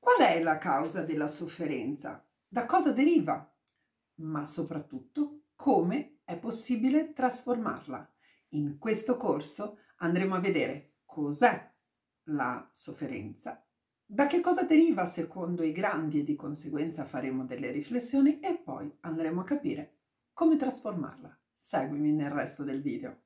Qual è la causa della sofferenza? Da cosa deriva? Ma soprattutto, come è possibile trasformarla? In questo corso andremo a vedere cos'è la sofferenza, da che cosa deriva secondo i grandi e di conseguenza faremo delle riflessioni e poi andremo a capire come trasformarla. Seguimi nel resto del video.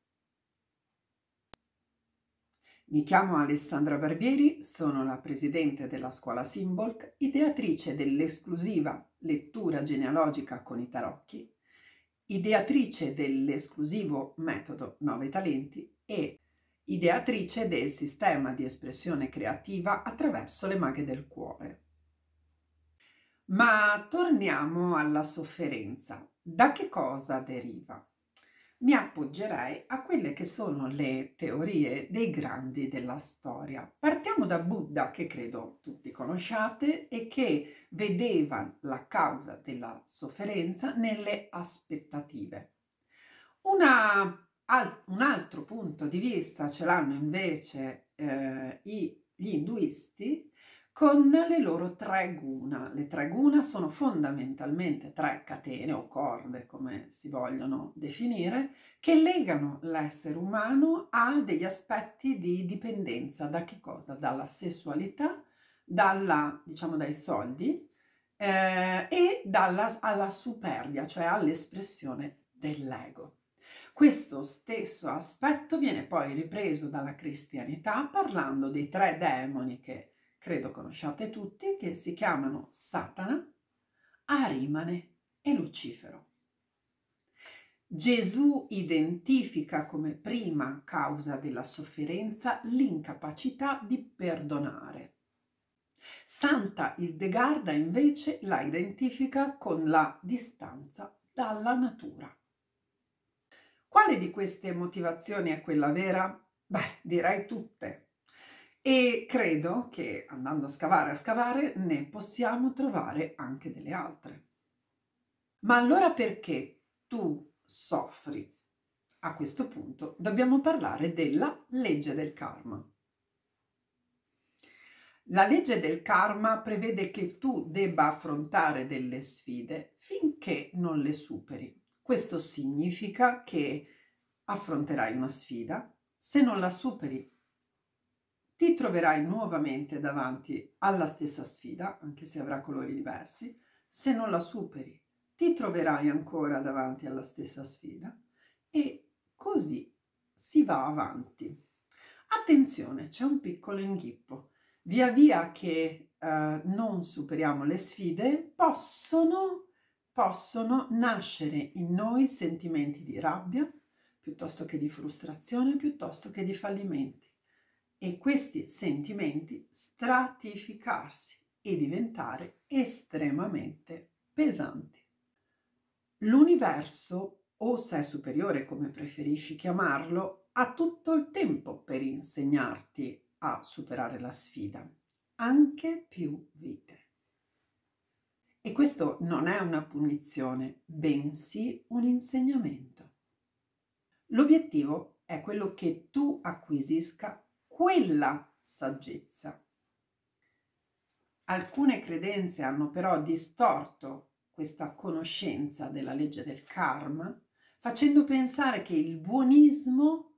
Mi chiamo Alessandra Barbieri, sono la presidente della scuola Simbolc, ideatrice dell'esclusiva lettura genealogica con i tarocchi, ideatrice dell'esclusivo metodo 9 talenti e ideatrice del sistema di espressione creativa attraverso le maghe del cuore. Ma torniamo alla sofferenza. Da che cosa deriva? Mi appoggerei a quelle che sono le teorie dei grandi della storia. Partiamo da Buddha, che credo tutti conosciate e che vedeva la causa della sofferenza nelle aspettative. Un altro punto di vista ce l'hanno invece gli induisti con le loro tre guna. Le tre guna sono fondamentalmente tre catene o corde, come si vogliono definire, che legano l'essere umano a degli aspetti di dipendenza. Da che cosa? Dalla sessualità, dai soldi e alla superbia, cioè all'espressione dell'ego. Questo stesso aspetto viene poi ripreso dalla cristianità parlando dei tre demoni che credo conosciate tutti, che si chiamano Satana, Arimane e Lucifero. Gesù identifica come prima causa della sofferenza l'incapacità di perdonare. Santa Hildegarda invece la identifica con la distanza dalla natura. Quale di queste motivazioni è quella vera? Beh, direi tutte. E credo che andando a scavare ne possiamo trovare anche delle altre. Ma allora perché tu soffri? A questo punto dobbiamo parlare della legge del karma. La legge del karma prevede che tu debba affrontare delle sfide finché non le superi. Questo significa che affronterai una sfida, se non la superi ti troverai nuovamente davanti alla stessa sfida, anche se avrà colori diversi. Se non la superi, ti troverai ancora davanti alla stessa sfida e così si va avanti. Attenzione, c'è un piccolo inghippo. Via via che non superiamo le sfide, possono nascere in noi sentimenti di rabbia, piuttosto che di frustrazione, piuttosto che di fallimenti. E questi sentimenti stratificarsi e diventare estremamente pesanti. L'universo, o sé superiore come preferisci chiamarlo, ha tutto il tempo per insegnarti a superare la sfida, anche più vite. E questo non è una punizione, bensì un insegnamento. L'obiettivo è quello che tu acquisisca quella saggezza. Alcune credenze hanno però distorto questa conoscenza della legge del karma, facendo pensare che il buonismo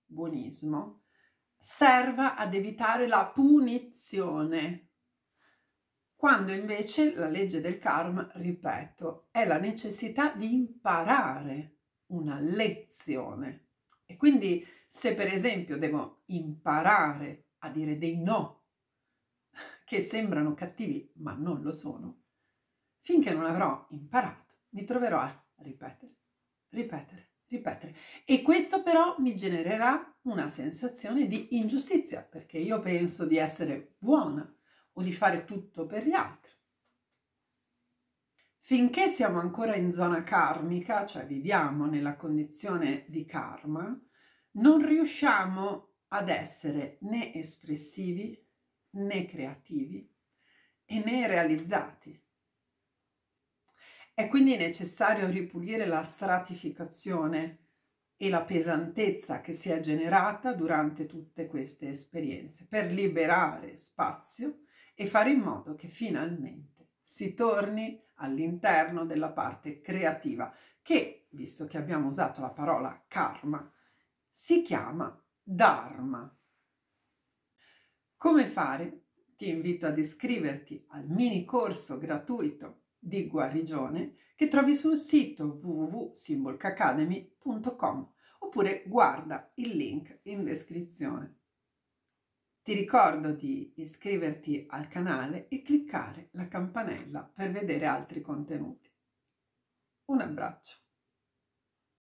serva ad evitare la punizione, quando invece la legge del karma, ripeto, è la necessità di imparare una lezione. E quindi se per esempio devo imparare a dire dei no, che sembrano cattivi ma non lo sono, finché non avrò imparato mi troverò a ripetere. E questo però mi genererà una sensazione di ingiustizia, perché io penso di essere buona o di fare tutto per gli altri. Finché siamo ancora in zona karmica, cioè viviamo nella condizione di karma, non riusciamo ad essere né espressivi, né creativi e né realizzati. È quindi necessario ripulire la stratificazione e la pesantezza che si è generata durante tutte queste esperienze per liberare spazio e fare in modo che finalmente si torni all'interno della parte creativa che, visto che abbiamo usato la parola karma, si chiama dharma. Come fare? Ti invito ad iscriverti al mini corso gratuito di guarigione che trovi sul sito www.symbolacademy.com oppure guarda il link in descrizione. Ti ricordo di iscriverti al canale e cliccare la campanella per vedere altri contenuti. Un abbraccio.